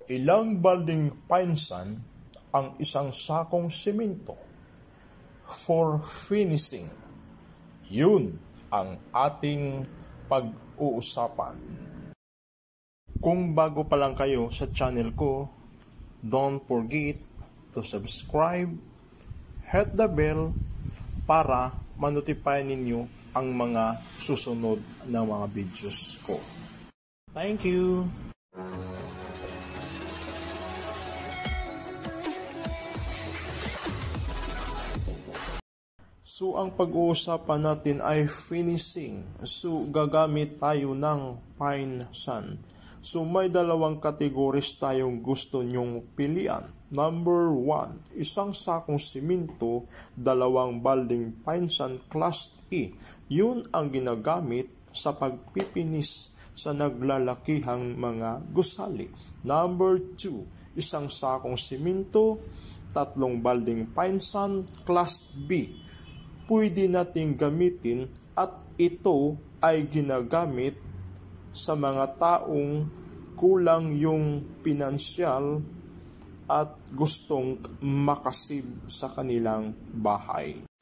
Ilang balding pine sand ang isang sakong simento for finishing? Yun ang ating pag-uusapan. Kung bago pa lang kayo sa channel ko, don't forget to subscribe, hit the bell para ma-notify ninyo ang mga susunod na mga videos ko. Thank you! So, ang pag-uusapan natin ay finishing. So, gagamit tayo ng pine sand. So, may dalawang categories tayong gusto nyong pilian. Number 1, isang sakong simento, 2 balding pine sand class E. Yun ang ginagamit sa pagpipinis sa naglalakihang mga gusali. Number 2, isang sakong simento, 3 balding pine sand class B. Pwede nating gamitin at ito ay ginagamit sa mga taong kulang yung pinansyal at gustong makasave sa kanilang bahay.